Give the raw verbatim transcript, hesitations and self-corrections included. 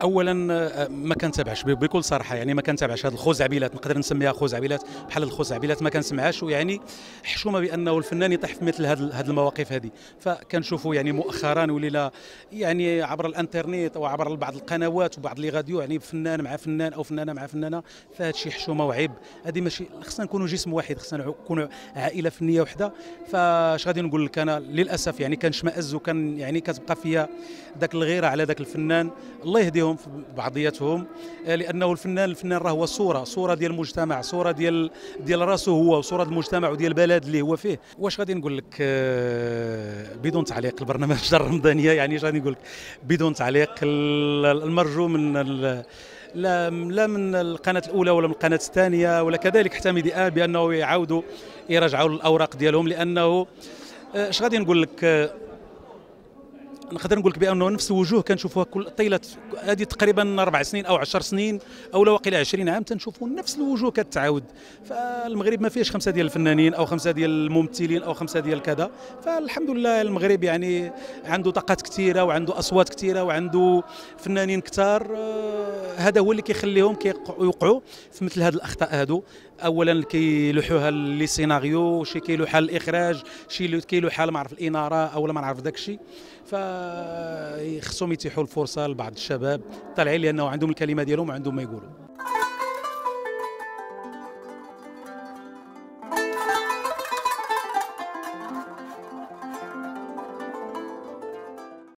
اولا آه، ما كنتابعش بكل صراحه، يعني ما كنتابعش هذه الخزعبلات، نقدر نسميها خزعبلات بحال الخزعبلات، ما كنسمعهاش، ويعني حشومه بانه الفنان يطيح في مثل هذه هذه المواقف هذه. فكنشوفوا يعني مؤخرا ولينا يعني عبر الانترنت او عبر بعض القنوات وبعض لي غاديو، يعني فنان مع فنان او فنانه مع فنانه، فهذا الشيء حشومه وعيب. هذه ماشي، خصنا نكونوا جسم واحد، خصنا نكونوا عائله فنيه وحده. فاش غادي نقول لك انا للاسف يعني كنشمئز، وكان يعني كتبقى فيا ذاك الغيره على ذاك الفنان، الله يهديهم في بعضياتهم. آه، لانه الفنان الفنان راه هو صوره صوره ديال المجتمع، صوره ديال ديال راسه هو، وصوره المجتمع وديال البلد اللي هو فيه. واش غادي نقول لك آه، بدون تعليق، البرنامج الرمضانيه يعني اش غادي نقول لك بدون تعليق. المرجو من ال- لا لا من القناه الاولى ولا من القناه الثانيه ولا كذلك حتى ميديا بانه يعاودوا يراجعوا الاوراق ديالهم، لانه آه، اش غادي نقول لك آه، نقدر نقول لك بانه نفس الوجوه كنشوفوها كل طيله هذه تقريبا اربع سنين او عشر سنين او لا واقيلا عشرين عام، تنشوفوا نفس الوجوه كتعاود. فالمغرب ما فيهش خمسه ديال الفنانين او خمسه ديال الممثلين او خمسه ديال كذا. فالحمد لله المغرب يعني عنده طاقات كثيره وعنده اصوات كثيره وعنده فنانين كثار. آه، هذا هو اللي كيخليهم كيوقعوا في مثل هذه الاخطاء هذو. اولا كيلوحوها لي سيناريو، شي كيلوحها الاخراج، شي كيلوحها ما عرف الاناره او ما نعرف داك الشيء. فخصهم يتيحوا الفرصه لبعض الشباب طالعين لانه عندهم الكلمه ديالهم وعندهم ما يقولوا.